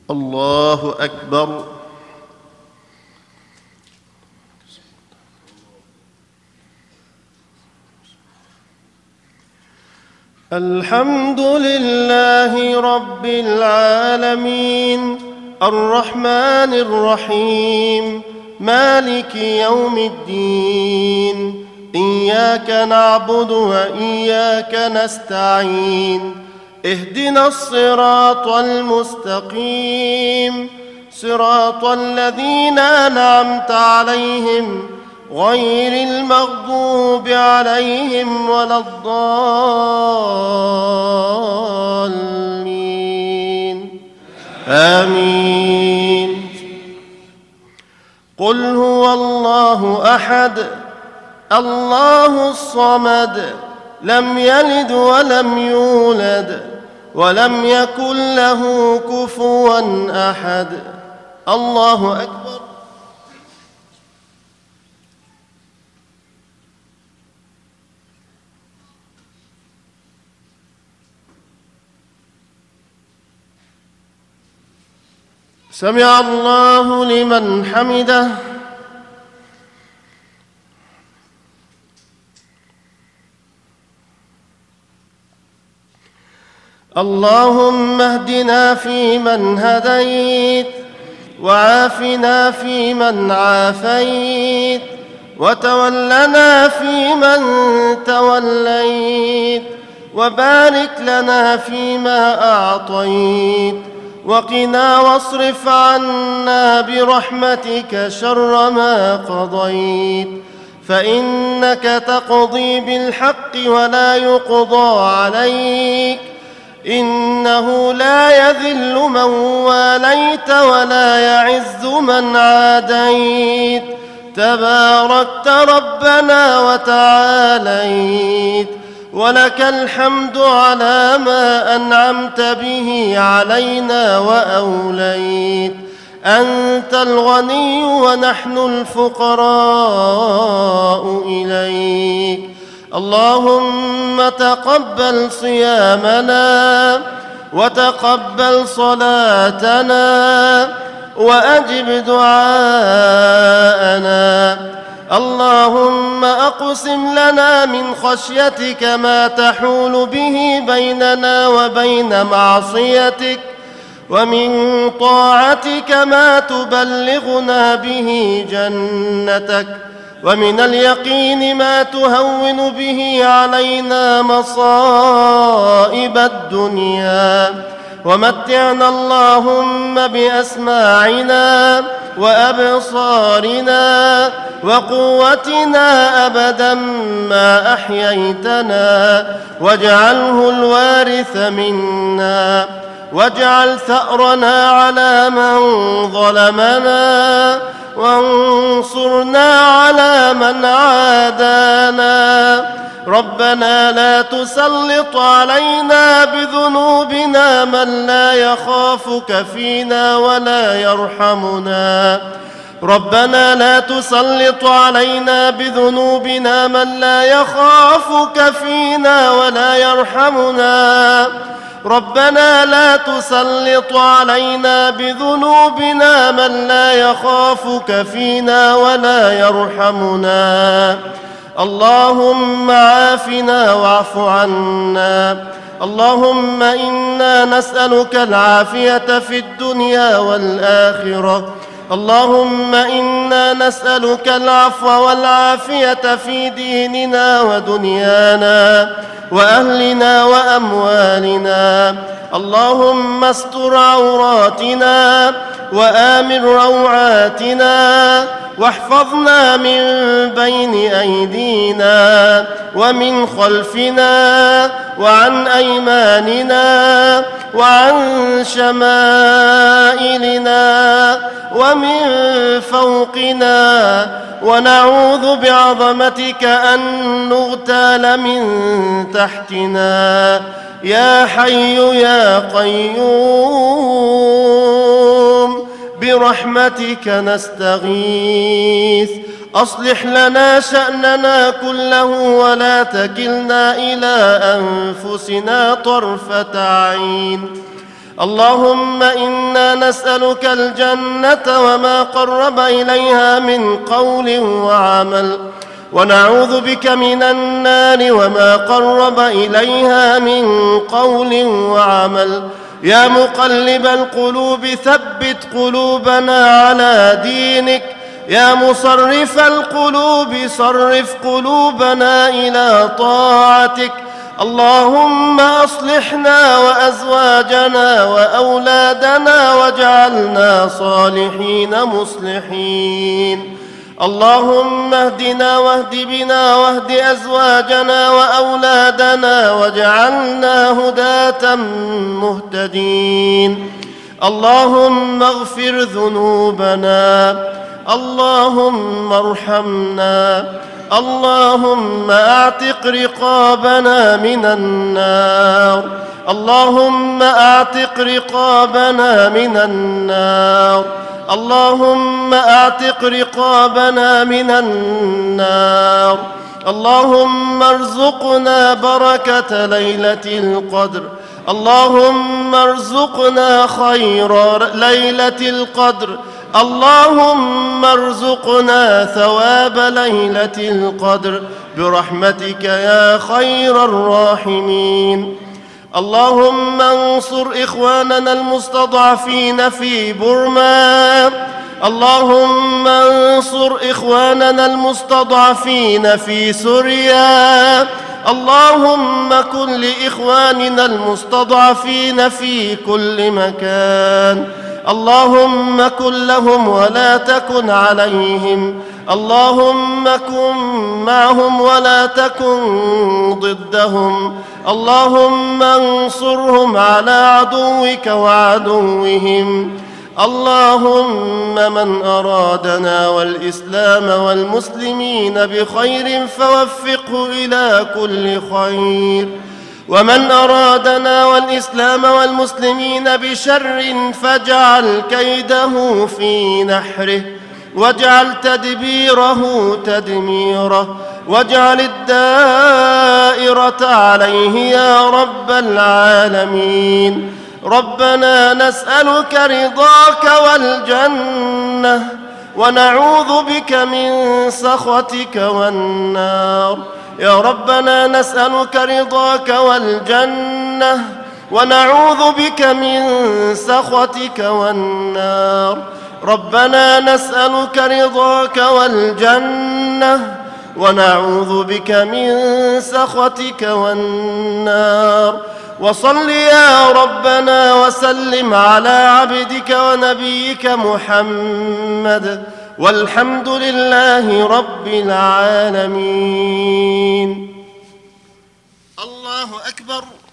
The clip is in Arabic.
الله أكبر. الحمد لله رب العالمين الرحمن الرحيم مالك يوم الدين إياك نعبد وإياك نستعين اهدنا الصراط المستقيم صراط الذين أنعمت عليهم غير المغضوب عليهم ولا الضالين آمين. قل هو الله أحد الله الصمد لم يلد ولم يولد ولم يكن له كفوا أحد. الله أكبر. سمع الله لمن حمده. اللهم اهدنا فيمن هديت وعافنا فيمن عافيت وتولنا فيمن توليت وبارك لنا فيما أعطيت وقنا واصرف عنا برحمتك شر ما قضيت فإنك تقضي بالحق ولا يقضى عليك إنه لا يذل من واليت ولا يعز من عاديت تباركت ربنا وتعاليت ولك الحمد على ما أنعمت به علينا وأوليت أنت الغني ونحن الفقراء إليك. اللهم تقبل صيامنا وتقبل صلاتنا وأجب دعاءنا. اللهم أقسم لنا من خشيتك ما تحول به بيننا وبين معصيتك ومن طاعتك ما تبلغنا به جنتك ومن اليقين ما تهون به علينا مصائب الدنيا ومتعنا اللهم بأسماعنا وأبصارنا وقوتنا أبدا ما أحييتنا واجعله الوارث منا واجعل ثأرنا على من ظلمنا وانصرنا على من عادانا. ربنا لا تسلط علينا بذنوبنا من لا يخافك فينا ولا يرحمنا. ربنا لا تسلط علينا بذنوبنا من لا يخافك فينا ولا يرحمنا. ربنا لا تسلط علينا بذنوبنا من لا يخافك فينا ولا يرحمنا. اللهم عافنا واعف عنا. اللهم إنا نسألك العافية في الدنيا والآخرة. اللهم إنا نسألك العفو والعافية في ديننا ودنيانا وأهلنا وأموالنا. اللهم استر عوراتنا وآمن روعاتنا واحفظنا من بين أيدينا ومن خلفنا وعن أيماننا وعن شمائلنا ومن فوقنا ونعوذ بعظمتك أن نغتال من تحتنا. يا حي يا قيوم برحمتك نستغيث. أصلح لنا شأننا كله ولا تكلنا إلى أنفسنا طرفة عين. اللهم إنا نسألك الجنة وما قرب إليها من قول وعمل، ونعوذ بك من النار وما قرب إليها من قول وعمل. يا مقلب القلوب ثبت قلوبنا على دينك، يا مصرف القلوب صرف قلوبنا إلى طاعتك. اللهم أصلحنا وأزواجنا وأولادنا واجعلنا صالحين مصلحين. اللهم اهدنا واهد بنا واهد أزواجنا وأولادنا واجعلنا هداة مهتدين. اللهم اغفر ذنوبنا، اللهم ارحمنا، اللهم اعتق رقابنا من النار، اللهم اعتق رقابنا من النار، اللهم اعتق رقابنا من النار. اللهم ارزقنا بركة ليلة القدر، اللهم ارزقنا خير ليلة القدر، اللهم ارزقنا ثواب ليلة القدر برحمتك يا خير الراحمين. اللهم انصر إخواننا المستضعفين في بورما، اللهم انصر إخواننا المستضعفين في سوريا، اللهم كن لإخواننا المستضعفين في كل مكان، اللهم كن لهم ولا تكن عليهم، اللهم كن معهم ولا تكن ضدهم، اللهم انصرهم على عدوك وعدوهم. اللهم من أرادنا والإسلام والمسلمين بخير فوفقه إلى كل خير، ومن أرادنا والإسلام والمسلمين بشر فاجعل كيده في نحره، واجعل تدبيره تدميره، واجعل الدائرة عليه يا رب العالمين. ربنا نسألك رضاك والجنة، ونعوذ بك من سخطك والنار. يا ربنا نسألك رضاك والجنة، ونعوذ بك من سخطك والنار. ربنا نسألك رضاك والجنة، ونعوذ بك من سخطك والنار. وصل يا ربنا وسلم على عبدك ونبيك محمد، والحمد لله رب العالمين. الله أكبر.